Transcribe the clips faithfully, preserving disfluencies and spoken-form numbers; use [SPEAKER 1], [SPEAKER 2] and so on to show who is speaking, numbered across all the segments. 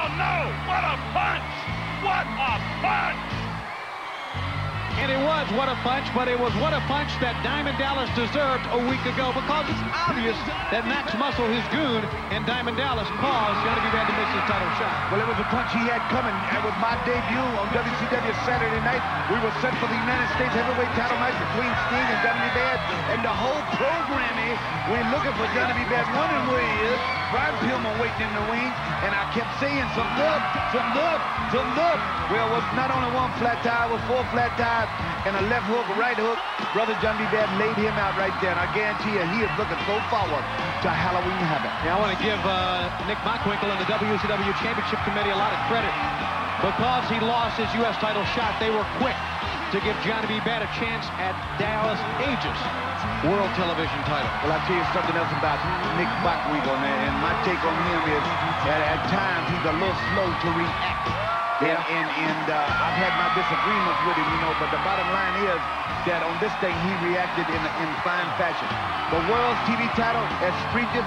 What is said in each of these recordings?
[SPEAKER 1] no! What a punch! What a punch!
[SPEAKER 2] And it was what a punch, but it was what a punch that Diamond Dallas deserved a week ago, because it's obvious that Max Muscle, his goon, and Diamond Dallas caused Johnny B. Bad to miss his title shot.
[SPEAKER 3] Well, it was a punch he had coming, and with my debut on W C W Saturday night, we were set for the United States heavyweight title match between Sting and Johnny B. Bad, and the whole programming, we're looking for Johnny B. Bad, wondering where he is. Brian Pillman waiting in the wings, and I kept saying, some up, some up, some up. Well, it was not only one flat tire, it was four flat tires, and a left hook, a right hook. Brother Johnny B. Bad laid him out right there, and I guarantee you, he is looking so forward to Halloween Havoc.
[SPEAKER 2] Yeah, I want to give uh, Nick Bockwinkel and the W C W Championship Committee a lot of credit. Because he lost his U S title shot, they were quick to give Johnny B. Bad a chance at Dallas Aegis World Television title.
[SPEAKER 3] Well, I'll tell you something else about Nick Bockwinkel, and my take on him is that at times he's a little slow to react. Yeah. And, and, and uh, I've had my disagreements with him, you know, but the bottom line is that on this thing he reacted in, in fine fashion. The world's T V title, Esprigis,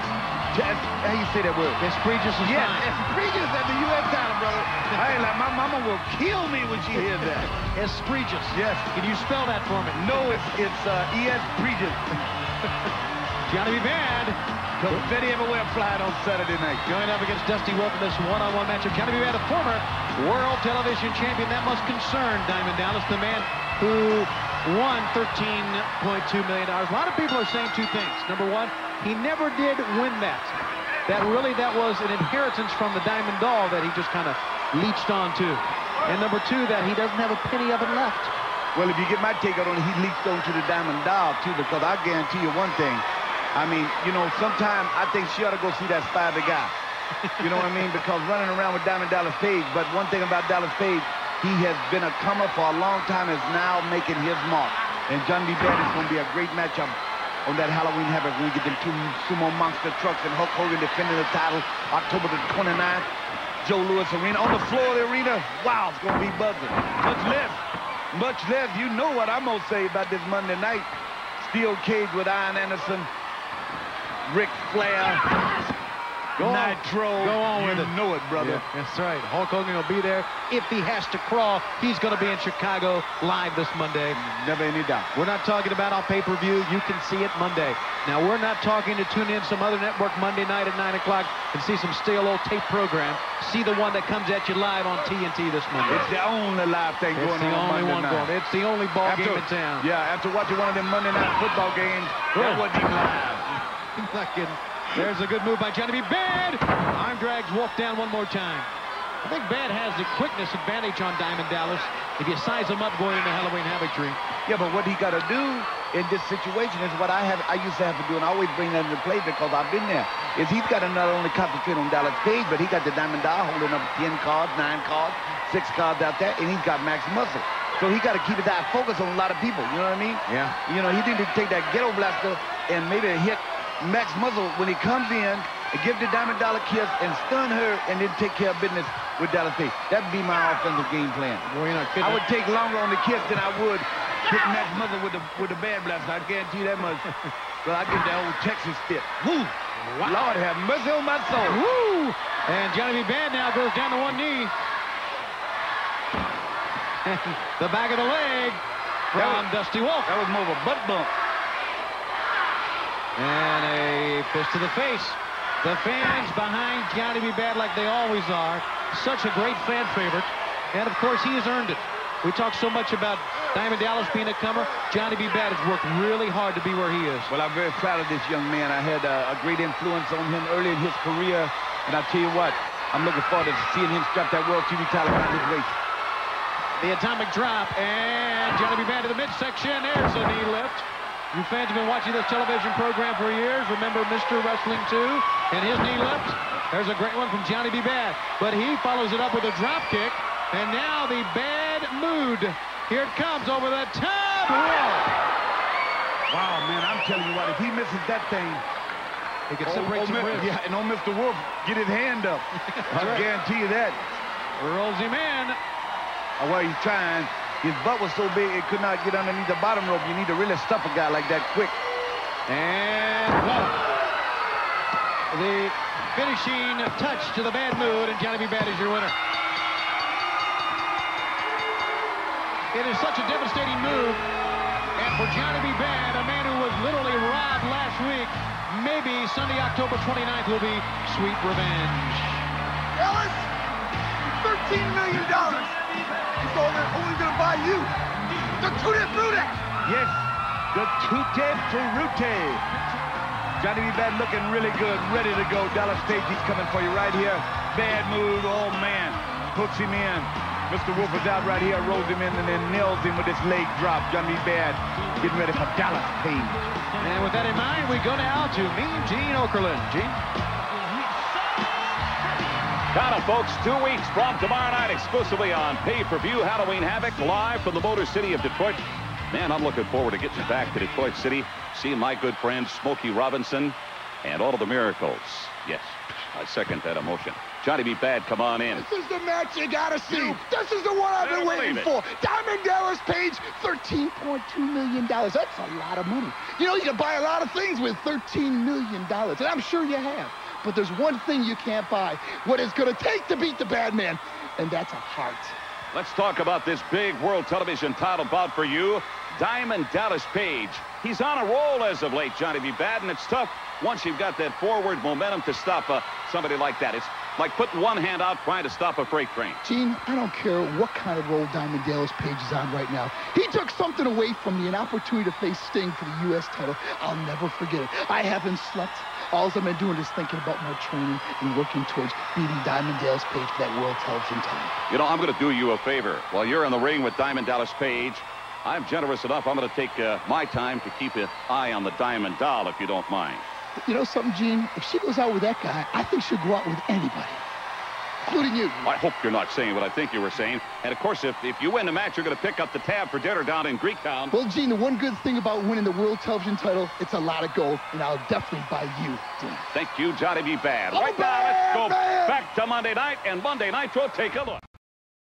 [SPEAKER 3] how you say that word?
[SPEAKER 2] Esprigis is
[SPEAKER 3] yes,
[SPEAKER 2] fine.
[SPEAKER 3] Esprigis at the U S title, brother. I ain't like, my mama will kill me when she hears that.
[SPEAKER 2] Esprigis.
[SPEAKER 3] Yes.
[SPEAKER 2] Can you spell that for me?
[SPEAKER 3] No, it's, it's uh, E S Prigis.
[SPEAKER 2] Johnny B. Bad.
[SPEAKER 3] Confetti everywhere flying on Saturday night.
[SPEAKER 2] Going up against Dusty Wolfe in this one-on-one matchup. Johnny B. Bad, a former world television champion. That must concern Diamond Dallas, the man who won thirteen point two million dollars. A lot of people are saying two things. Number one, he never did win that. That really, that was an inheritance from the Diamond Doll that he just kind of leached onto. And number two, that he doesn't have a penny of it left.
[SPEAKER 3] Well, if you get my take on it, he leached onto the Diamond Doll, too, because I guarantee you one thing. I mean, you know, sometimes I think she ought to go see that Spider guy. You know what I mean? Because running around with Diamond Dallas Page, but one thing about Dallas Page, he has been a comer for a long time, is now making his mark. And Johnny B. Bad is going to be a great matchup on that Halloween Havoc when we get them two sumo monster trucks and Hulk Hogan defending the title October the twenty-ninth. Joe Louis Arena, on the floor of the arena. Wow, it's going to be buzzing. Much less, much less, you know what I'm going to say about this Monday night. Steel cage with Iron Anderson, Ric Flair,
[SPEAKER 2] Go
[SPEAKER 3] Nitro.
[SPEAKER 2] On. Go on with
[SPEAKER 3] you
[SPEAKER 2] it.
[SPEAKER 3] know it, brother.
[SPEAKER 2] Yeah, that's right. Hulk Hogan will be there. If he has to crawl, he's going to be in Chicago live this Monday.
[SPEAKER 3] Never any doubt.
[SPEAKER 2] We're not talking about on pay-per-view. You can see it Monday. Now, we're not talking to tune in some other network Monday night at nine o'clock and see some stale old tape program. See the one that comes at you live on T N T this Monday.
[SPEAKER 3] It's the only live thing
[SPEAKER 2] it's
[SPEAKER 3] going
[SPEAKER 2] the
[SPEAKER 3] on
[SPEAKER 2] only
[SPEAKER 3] Monday
[SPEAKER 2] one
[SPEAKER 3] night.
[SPEAKER 2] going. It's the only ball
[SPEAKER 3] after,
[SPEAKER 2] game in town.
[SPEAKER 3] Yeah, after watching one of them Monday night football games, that wasn't even live.
[SPEAKER 2] Not kidding. There's a good move by Johnny B. Bad. Arm drags Wolfe down one more time. I think Bad has the quickness advantage on Diamond Dallas if you size him up going into Halloween Havoc Tree.
[SPEAKER 3] Yeah, but what he got to do in this situation is what I have. I used to have to do, and I always bring that into play because I've been there, is he's got to not only concentrate on Dallas Page, but he got the Diamond Doll holding up ten cards, nine cards, six cards out there, and he's got Max Muscle. So he got to keep his eye focused on a lot of people, you know what I mean?
[SPEAKER 2] Yeah.
[SPEAKER 3] You know, he need to take that ghetto blaster and maybe hit Max Muscle when he comes in and give the Diamond Doll a kiss and stun her and then take care of business with Dallas Page. That'd be my offensive game plan.
[SPEAKER 2] Boy, you're not kidding.
[SPEAKER 3] I would take longer on the kiss than I would hit Max Muscle with the with the bad blaster. I guarantee you that much. Well, I get that old Texas fit. Woo! Wow. Lord have mercy on my soul.
[SPEAKER 2] Woo! And Johnny B. Bad now goes down to one knee. The back of the leg from
[SPEAKER 3] was,
[SPEAKER 2] Dusty Wolfe.
[SPEAKER 3] That was more of a butt bump.
[SPEAKER 2] And a fist to the face. The fans behind Johnny B. Bad like they always are. Such a great fan favorite. And, of course, he has earned it. We talk so much about Diamond Dallas being a comer. Johnny B. Bad has worked really hard to be where he is.
[SPEAKER 3] Well, I'm very proud of this young man. I had a, a great influence on him early in his career. And I'll tell you what, I'm looking forward to seeing him strap that World T V title around his waist.
[SPEAKER 2] The atomic drop, and Johnny B. Bad to the midsection. There's a knee lift. You fans have been watching this television program for years. Remember Mister Wrestling two and his knee lift? There's a great one from Johnny B. Bad. But he follows it up with a drop kick. And now the Bad mood. Here it comes over the top.
[SPEAKER 3] Wow, man, I'm telling you what, if he misses that thing,
[SPEAKER 2] he can
[SPEAKER 3] oh,
[SPEAKER 2] separate
[SPEAKER 3] oh,
[SPEAKER 2] some ribs.
[SPEAKER 3] Yeah, and on Mister Wolfe, get his hand up. I
[SPEAKER 2] right.
[SPEAKER 3] guarantee you that.
[SPEAKER 2] Rolls him in.
[SPEAKER 3] Oh, well, he's trying. His butt was so big, it could not get underneath the bottom rope. You need to really stuff a guy like that quick.
[SPEAKER 2] And whoa. The finishing touch to the bad mood, and Johnny B. Bad is your winner. It is such a devastating move, and for Johnny B. Bad, a man who was literally robbed last week, maybe Sunday, October twenty-ninth will be sweet revenge.
[SPEAKER 4] Ellis, thirteen million dollars is all they're only going to buy you. The Tutti Frutti.
[SPEAKER 3] Yes, the Tutti Frutti. Johnny B. Bad looking really good, ready to go. Dallas Page, he's coming for you right here. Bad move, oh man, puts him in. Mister Wolfe is out right here, rolls him in, and then nails him with this leg drop. Johnny B. Bad getting ready for Dallas Page.
[SPEAKER 2] And with that in mind, we go now to Mean Gene Okerlund. Gene?
[SPEAKER 5] Got it, folks. Two weeks from tomorrow night, exclusively on pay-per-view, Halloween Havoc, live from the Motor City of Detroit. Man, I'm looking forward to getting back to Detroit City, seeing my good friend Smokey Robinson, and all of the miracles. Yes, I second that emotion. Johnny B. Bad, come on in.
[SPEAKER 4] This is the match you gotta see. This is the one I've been waiting for. Diamond Dallas Page, thirteen point two million dollars. That's a lot of money. You know, you can buy a lot of things with thirteen million dollars, and I'm sure you have. But there's one thing you can't buy, what it's gonna take to beat the bad man, and that's a heart.
[SPEAKER 5] Let's talk about this big world television title bout for you. Diamond Dallas Page. He's on a roll as of late, Johnny B. Bad, and it's tough once you've got that forward momentum to stop uh, somebody like that. It's like putting one hand out trying to stop a freight train.
[SPEAKER 4] Gene, I don't care what kind of role Diamond Dallas Page is on right now. He took something away from me, an opportunity to face Sting for the U S title. I'll never forget it. I haven't slept. All I've been doing is thinking about my training and working towards beating Diamond Dallas Page for that world television title.
[SPEAKER 5] You know, I'm going to do you a favor. While you're in the ring with Diamond Dallas Page, I'm generous enough. I'm going to take uh, my time to keep an eye on the Diamond Doll, if you don't mind.
[SPEAKER 4] You know something, Gene? If she goes out with that guy, I think she'll go out with anybody, including you.
[SPEAKER 5] I hope you're not saying what I think you were saying. And, of course, if, if you win the match, you're going to pick up the tab for dinner down in Greektown.
[SPEAKER 4] Well, Gene, the one good thing about winning the world television title, it's a lot of gold, and I'll definitely buy you dinner.
[SPEAKER 5] Thank you, Johnny B. Bad.
[SPEAKER 4] Oh,
[SPEAKER 5] right now, let's go
[SPEAKER 4] man.
[SPEAKER 5] back to Monday night, and Monday Nitro, take a look.